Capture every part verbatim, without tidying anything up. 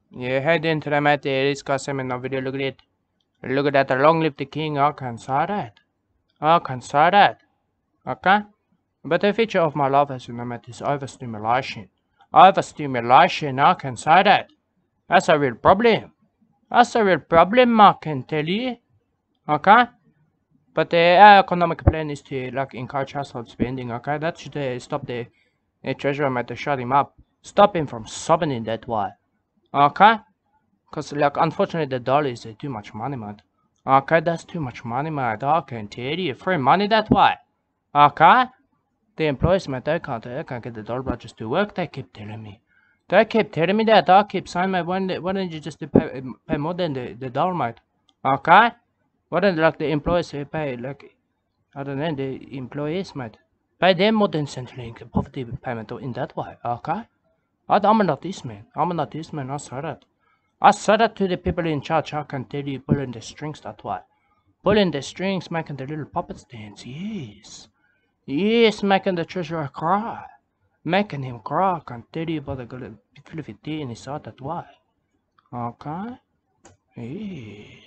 Yeah, head into the mat, discuss him in a video. Look at it. Look at that. The long live the king. I can saw that. I can saw that. Okay? But the feature of my life, as you know, is overstimulation. Overstimulation, I can say that. That's a real problem. That's a real problem, I can tell you. Okay? But the economic plan is to like encourage household spending, okay? That should uh, stop the uh, treasury matter to shut him up. Stop him from sobbing in that way. Okay? Because, like, unfortunately, the dollar is uh, too much money, man. Okay, that's too much money, man. I can tell you. Free money that way. Okay? The employees, man, they can't, they can't get the dollar budgets to work, they keep telling me. They keep telling me that. I keep saying, man, why, why don't you just pay, pay more than the, the dollar, mate? Okay? Why don't, like, the employees pay, like, I don't know, the employees, mate? Pay them more than Centrelink poverty payment in that way, okay? I, I'm not this man. I'm not this man, I saw that. I said that to the people in charge. I can tell you, pulling the strings that way. Pulling the strings, making the little puppets dance. Yes. Yes, making the treasurer cry. Making him cry. I can tell you about the good fluffy in his heart that way. Okay? Yeah.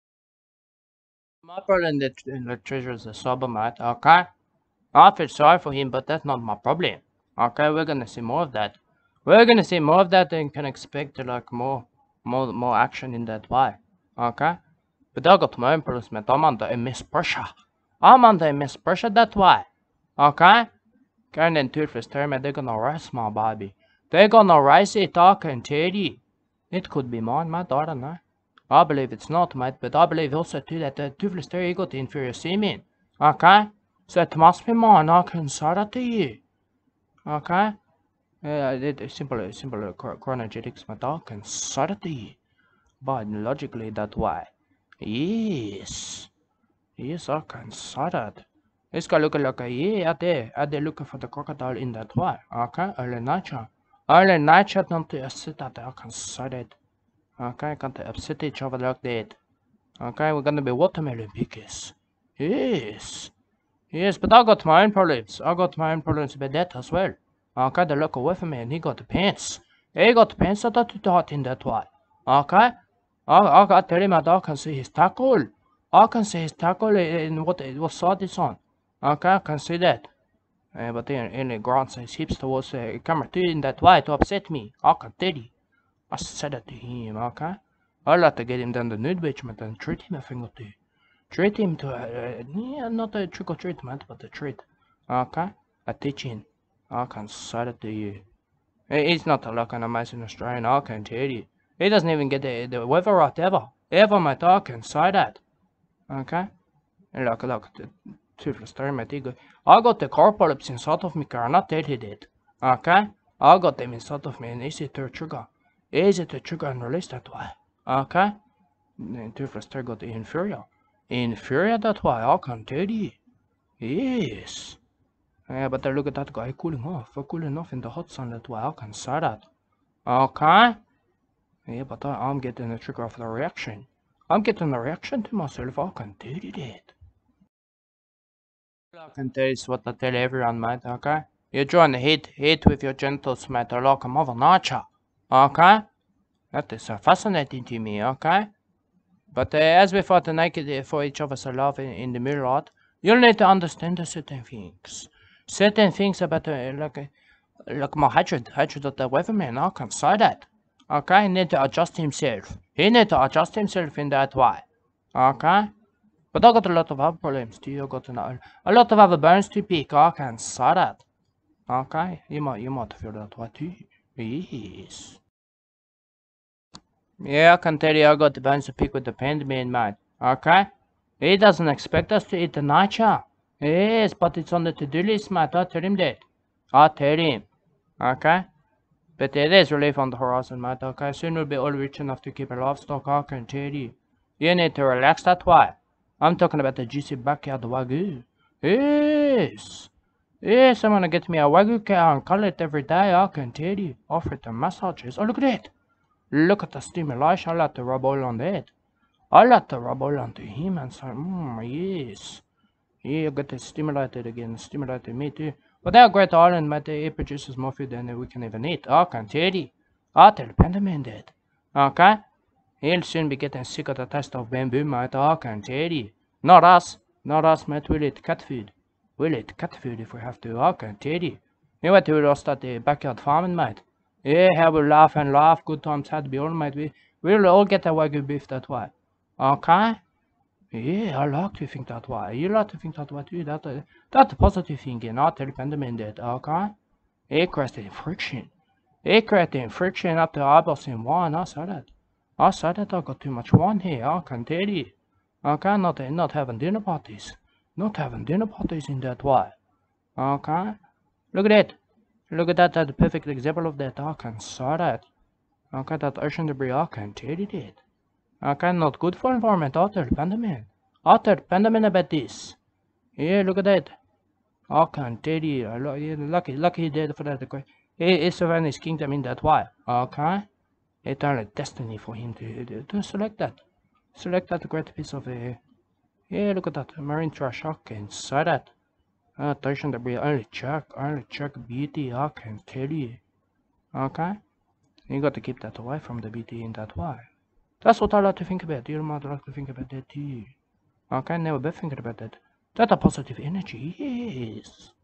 My problem in the, in the treasurer is a sober mate. Okay? I feel sorry for him, but that's not my problem. Okay? We're gonna see more of that. We're gonna see more of that and can expect like more, more, more action in that way. Okay? But I got my own problems, I'm under immense pressure. I'm under immense pressure that way. Okay? Karen and Toothless tell me they're gonna arrest my baby. They're gonna arrest it, I can tell you. It could be mine, mate, I don't know. I believe it's not, mate, but I believe also too that the Toothless Terry got the inferior semen. Okay? So it must be mine, I can say that to you. Okay? Uh, it's simple, simple chronogetics, mate, I can say that to you. Biologically that way. Yes. Yes, I can say that. This guy looking like a yeah, out there, out there looking for the crocodile in that way. Okay, early nature. Early nature don't upset that I can say that. Okay, can't upset each other like that. Okay, we're gonna be watermelon pickers. Yes. Yes, but I got my own problems. I got my own problems with that as well. Okay, the look away from me and he got the pants. He got the pants that are too hot in that way. Okay? I, I, I tell him that I can see his tackle. I can see his tackle in what, what side it's on. Okay, I can see that. Uh, but then in the ground his hips towards the camera too in that way to upset me. I can tell you. I said that to him, okay? I'd like to get him down the nude basement and treat him a thing or two. Treat him to a, uh, yeah, not a trick or treatment, but a treat. Okay? A teaching. I can say that to you. He's not like an amazing Australian, I can tell you. He doesn't even get the, the weather right ever. Ever, mate, I can say that. Okay? And look, look, the Toothless story, mate, ego. I got the car polyps inside of me car, not that he did. Okay? I got them inside of me and easy to trigger. Easy to trigger and release that way. Okay? And Toothless story got the inferior. Inferior that way, I can tell you. Yes. Yeah, but look at that guy cooling off. Cooling off in the hot sun that way, I can say that. Okay? Yeah, but I, I'm getting the trigger of the reaction. I'm getting a reaction to myself, I can tell you that. I can tell you what I tell everyone, mate, okay? You join the hit, hit with your genitals, mate, like a mother nature. Okay? That is uh, fascinating to me, okay? But uh, as we fought naked uh, for each other's love in, in the mirror art, you'll need to understand certain things. Certain things about, uh, like, uh, like my hatred, hatred of the weatherman, I can say that. Okay, he need to adjust himself. He need to adjust himself in that way. Okay? But I got a lot of other problems too. I got a, a lot of other bones to pick. I can say that. Okay? You might, you might feel that way too. Yes. Yeah, I can tell you I got the bones to pick with the Pendaman, mate. Okay? He doesn't expect us to eat the nacho. Yes, but it's on the to-do list, mate. I tell him that. I tell him. Okay? But there is relief on the horizon, mate. Okay? Soon we'll be all rich enough to keep a livestock. I can tell you. You need to relax that way. I'm talking about the juicy backyard Wagyu. Yes. Yes, I'm gonna get me a Wagyu cow and cull it every day. I can tell you. Offer it to massages. Oh, look at that. Look at the stimulation. I like to rub all on that. I like to rub all onto him and say, mmm, yes. Yeah, get it stimulated again. Stimulated me too. But they're a great island, mate. It produces more food than we can even eat. I can tell you. I tell Pendaman that. Okay? He'll soon be getting sick of the taste of bamboo, mate, I can tell you. Not us. Not us, mate. We'll eat cat food. We'll eat cat food if we have to, I can tell you. You went to us at the backyard farming, mate. Yeah, have a laugh and laugh. Good times had to be all, mate. We, we'll all get a wagyu beef that way. Okay? Yeah, I like to think that way. You like to think that way too. That, uh, that's a positive thinking, not independent that, okay? It creating friction. It creating friction up the eyeballs in wine. I saw that. I saw that I got too much wine here. I can tell you. Okay, not, not having dinner parties. Not having dinner parties in that way. Okay? Look at that. Look at that. That's a perfect example of that. I can saw that. Okay, that ocean debris. I can tell you that. Okay, not good for environment. Otter, Pandaman. Otter, Pandaman about this. Yeah, look at that. I can tell you. Lucky, lucky dead for that. It's Savannah's kingdom in that way. Okay? Eternal destiny for him to, to, to select that. Select that great piece of a. Uh, yeah, look at that. Marine trash. I can say that. Uh, ocean debris. Only check. Only check beauty. I can tell you. Okay? You got to keep that away from the beauty in that way. That's what I like to think about. You might like to think about that too. Okay, never been thinking about that. That's a positive energy, yes.